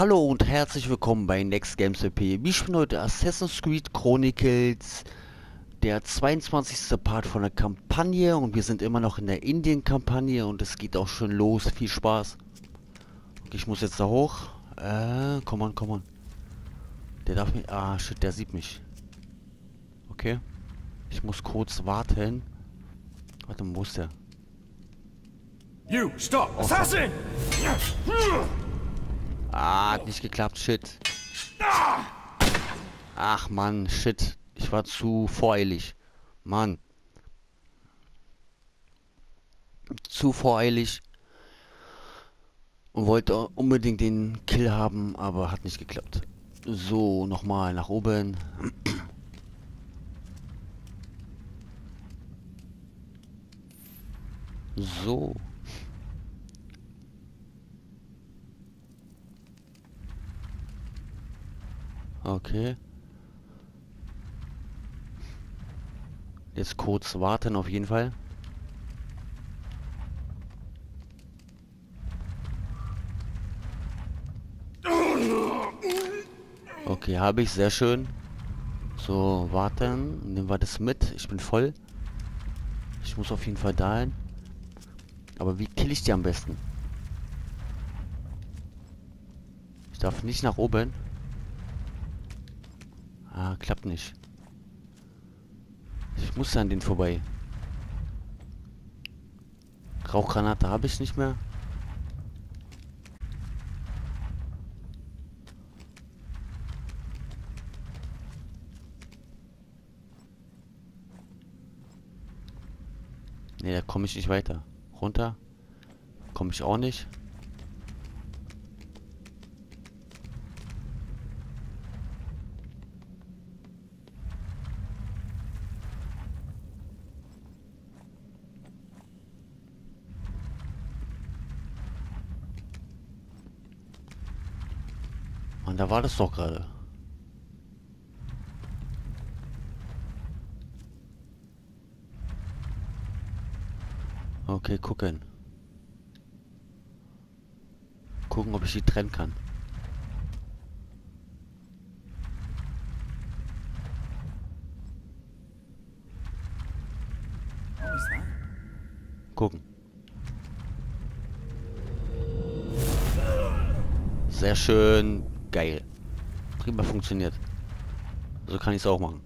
Hallo und herzlich willkommen bei Next Games LP. Wir spielen heute Assassin's Creed Chronicles, der 22. Part von der Kampagne, und wir sind immer noch in der Indien-Kampagne und es geht auch schon los. Viel Spaß. Okay, ich muss jetzt da hoch. Komm on, komm on. Der darf mich... Ah, shit, der sieht mich. Okay. Ich muss kurz warten. Warte mal, wo ist der? You, stop! Assassin! Ah, hat nicht geklappt, shit. Ach Mann, shit. Ich war zu voreilig. Mann. Zu voreilig. Und wollte unbedingt den Kill haben, aber hat nicht geklappt. So, nochmal nach oben. So. Okay. Jetzt kurz warten auf jeden Fall. Okay, habe ich. Sehr schön. So, warten. Nehmen wir das mit. Ich bin voll. Ich muss auf jeden Fall dahin. Aber wie kill ich die am besten? Ich darf nicht nach oben. Ah, klappt nicht. Ich muss an den vorbei. Rauchgranate habe ich nicht mehr. Ne, da komme ich nicht weiter. Runter. Komme ich auch nicht. Und da war das doch gerade. Okay, gucken. Gucken, ob ich die trennen kann. Gucken. Sehr schön. Geil. Prima funktioniert. So kann ich es auch machen.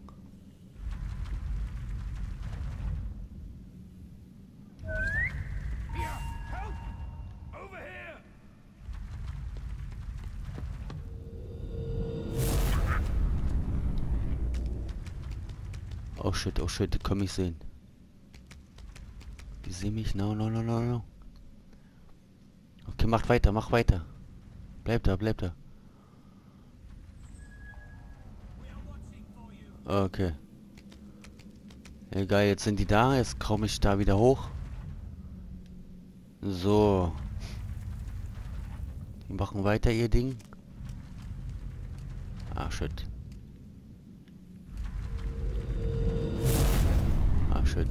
Oh shit, die können mich sehen. Die sehen mich. No, no, no, no, no. Okay, macht weiter, mach weiter. Bleib da, bleib da. Okay. Egal, jetzt sind die da. Jetzt komme ich da wieder hoch. So. Die machen weiter ihr Ding. Ah, shit. Ah, shit.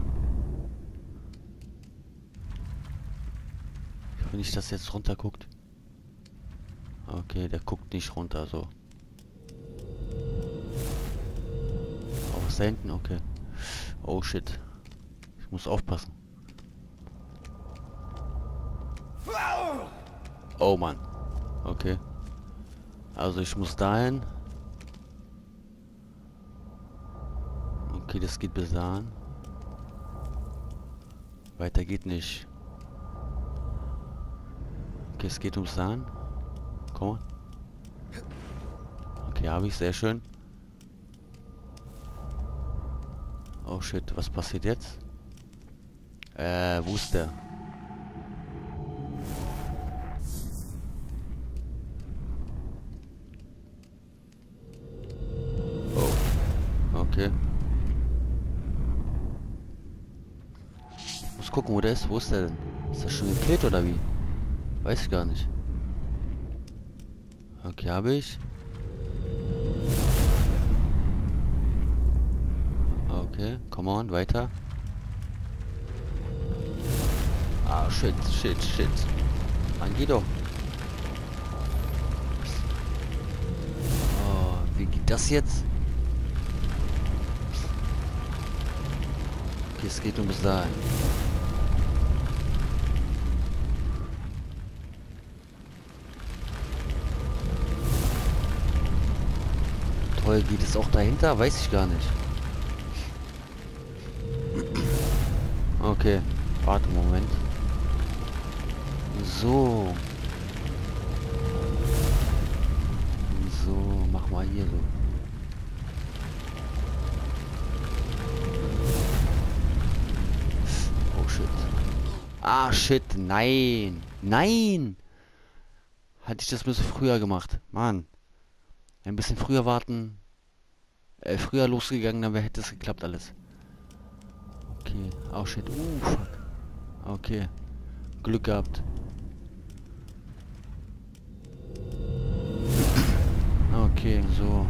Ich hoffe nicht, dass er jetzt runter guckt. Okay, der guckt nicht runter, so. Oh, was da hinten? Okay. Oh, shit. Ich muss aufpassen. Oh, Mann. Okay. Also, ich muss dahin. Okay, das geht bis dahin. Weiter geht nicht. Okay, es geht ums Dahin. Komm mal. Okay, habe ich. Sehr schön. Oh shit, was passiert jetzt? Wo ist der? Oh. Okay. Ich muss gucken, wo der ist. Wo ist der denn? Ist der schon gekillt oder wie? Weiß ich gar nicht. Okay, habe ich. Okay, come on, weiter. Ah, shit, shit, shit. Mann, geh doch. das jetzt? Okay, es geht nur bis dahin. Toll, geht es auch dahinter? Weiß ich gar nicht. Okay, warte einen Moment. So. So, mach mal hier so. Oh shit. Ah shit, nein. Nein! Hatte ich das ein bisschen früher gemacht. Mann. Ein bisschen früher warten. Früher losgegangen, dann hätte es geklappt alles. Okay. Oh shit. Fuck. Okay. Glück gehabt. Okay, so.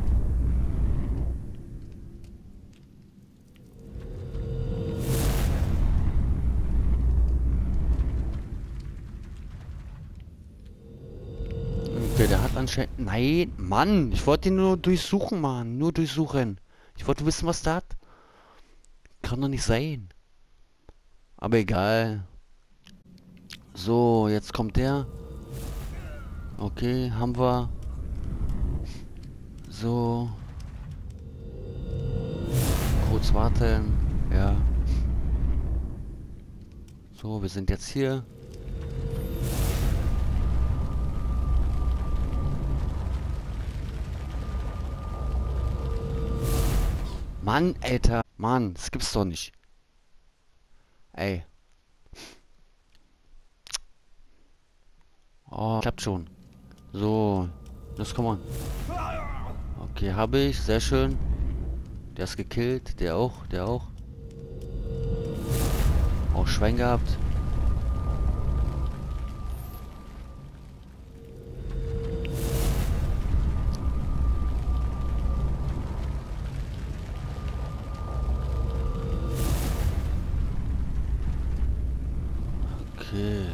Okay, der hat anscheinend... Nein, Mann, ich wollte ihn nur durchsuchen, Mann. Nur durchsuchen. Ich wollte wissen, was der hat. Kann doch nicht sein. Aber egal. So, jetzt kommt der. Okay, haben wir. So. Kurz warten. Ja. So, wir sind jetzt hier. Mann, Alter. Mann, das gibt's doch nicht. Ey. Oh, klappt schon. So. Los, komm on. Okay, habe ich. Sehr schön. Der ist gekillt. Der auch. Der auch. Auch Schwein gehabt. Okay.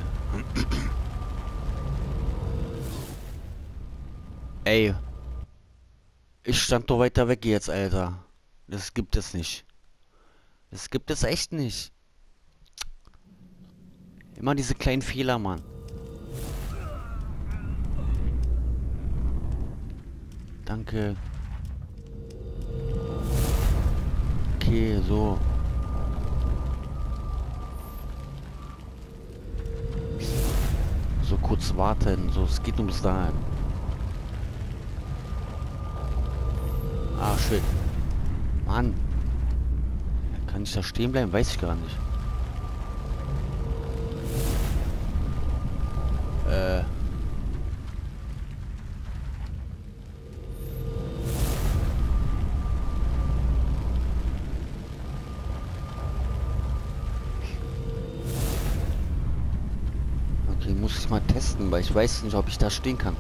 Ey. Ich stand doch weiter weg jetzt, Alter. Das gibt es nicht. Das gibt es echt nicht. Immer diese kleinen Fehler, Mann. Danke. Okay, so. So kurz warten. So, es geht ums Dahin. Ah, shit. Mann. Kann ich da stehen bleiben? Weiß ich gar nicht. Okay, muss ich mal testen, weil ich weiß nicht, ob ich da stehen kann.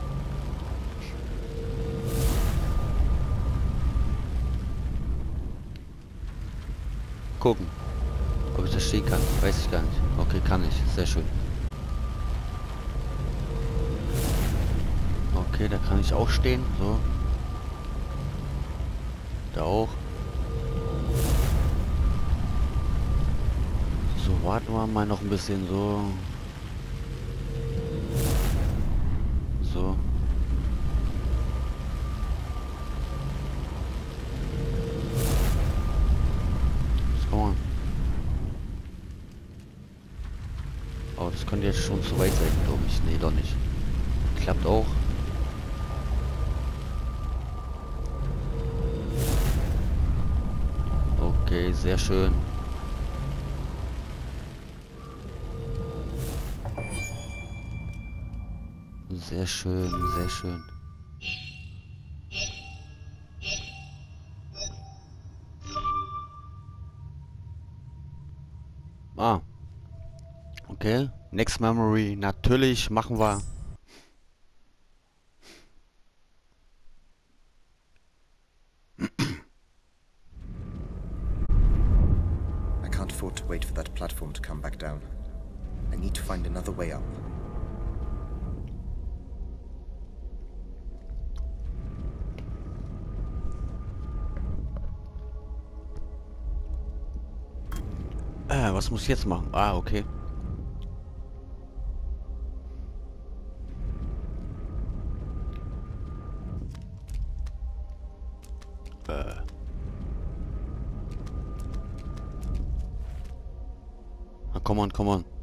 Gucken, ob ich da stehen kann. Weiß ich gar nicht. Okay, kann ich. Sehr schön. Okay, da kann ich auch stehen. So. Da auch. So, warten wir mal noch ein bisschen. So. So. Oh, das könnte jetzt schon zu weit sein, glaube ich. Nee, doch nicht. Klappt auch. Okay, sehr schön. Sehr schön, sehr schön. Ah. Okay. Next Memory. Natürlich machen wir. I can't afford to wait for that platform to come back down. I need to find another way up. was muss ich jetzt machen? Ah, okay. Na, come on, come on.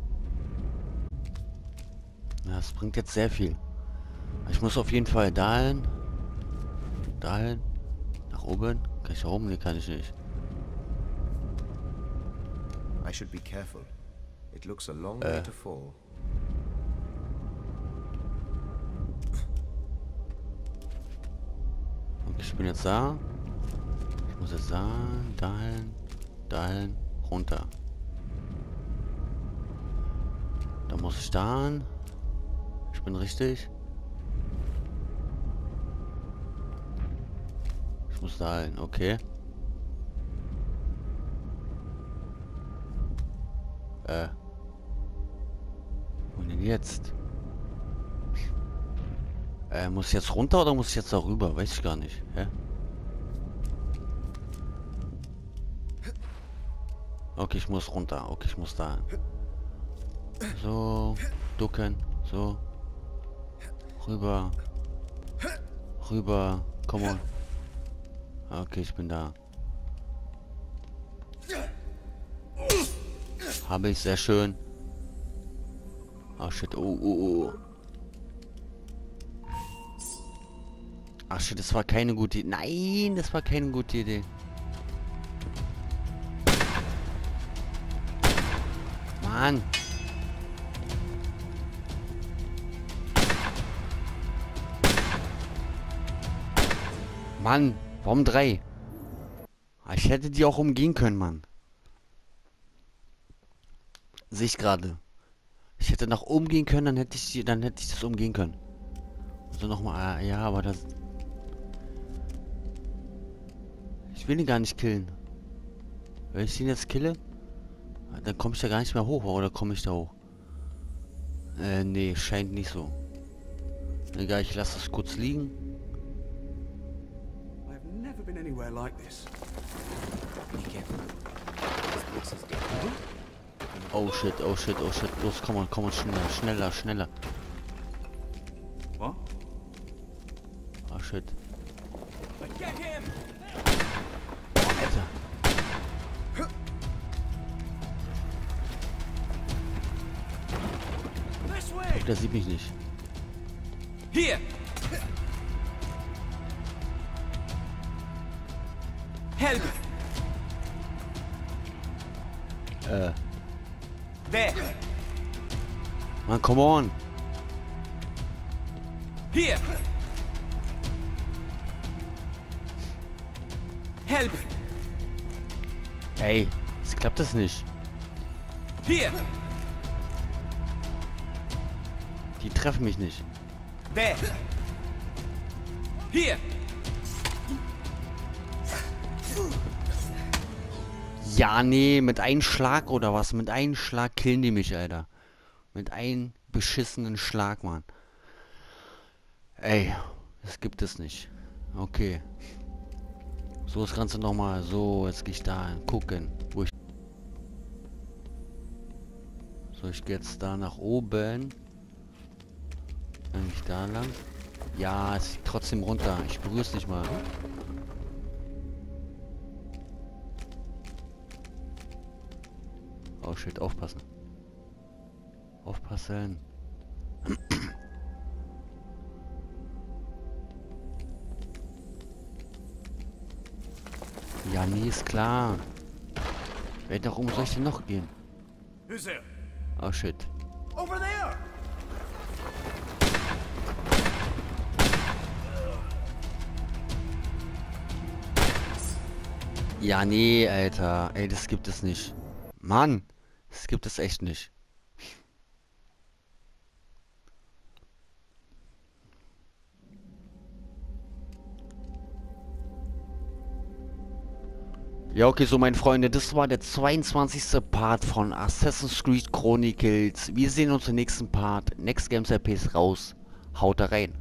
Ja, das bringt jetzt sehr viel. Ich muss auf jeden Fall dahin. Dahin. Nach oben. Kann ich da oben? Nee, kann ich nicht. I should be careful. It looks a long way to fall. Okay, ich bin jetzt da. Ich muss jetzt dahin, dahin, runter. Da muss ich dahin. Ich bin richtig. Ich muss dahin, okay. Wo denn jetzt? Muss ich jetzt runter oder muss ich jetzt darüber? Weiß ich gar nicht. Hä? Okay, ich muss runter. Okay, ich muss dahin. So, ducken. So. Rüber. Rüber. Komm on. Okay, ich bin da. Habe ich, sehr schön. Oh shit, oh. Ach shit, das war keine gute Idee. Nein, das war keine gute Idee. Mann. Mann, warum 3? Ich hätte die auch umgehen können, Mann. Sehe ich gerade. Ich hätte nach oben gehen können, dann hätte ich das umgehen können. Also nochmal, ja, aber das... Ich will ihn gar nicht killen. Wenn ich ihn jetzt kille, dann komme ich da gar nicht mehr hoch, oder komme ich da hoch? Nee, scheint nicht so. Egal, ich lasse es kurz liegen. I've never been anywhere like this. Oh shit, oh shit, oh shit. Los, komm on, schneller. What? Oh shit. Get him! Alter. This way! Der sieht mich nicht. Here! Help! There! Mann, come on. Here! Help! Ey, es klappt das nicht. Here! Die treffen mich nicht. There! Here! Ja, nee, mit einem Schlag oder was? Mit einem Schlag killen die mich, Alter. Mit einem beschissenen Schlag, Mann. Ey, das gibt es nicht. Okay. So, das Ganze nochmal. So, jetzt gehe ich da hin. Gucken, wo ich... So, ich gehe jetzt da nach oben. Eigentlich da lang. Ja, es geht trotzdem runter. Ich berühre es nicht mal. Oh shit, aufpassen. Aufpassen. Ja, nee, ist klar. Warum soll ich denn noch gehen? Who's there? Oh shit. Over there! Ja, nee, Alter. Ey, das gibt es nicht. Mann, das gibt es echt nicht. Ja, okay, so meine Freunde, das war der 22. Part von Assassin's Creed Chronicles. Wir sehen uns im nächsten Part. Next Games RP ist raus. Haut da rein.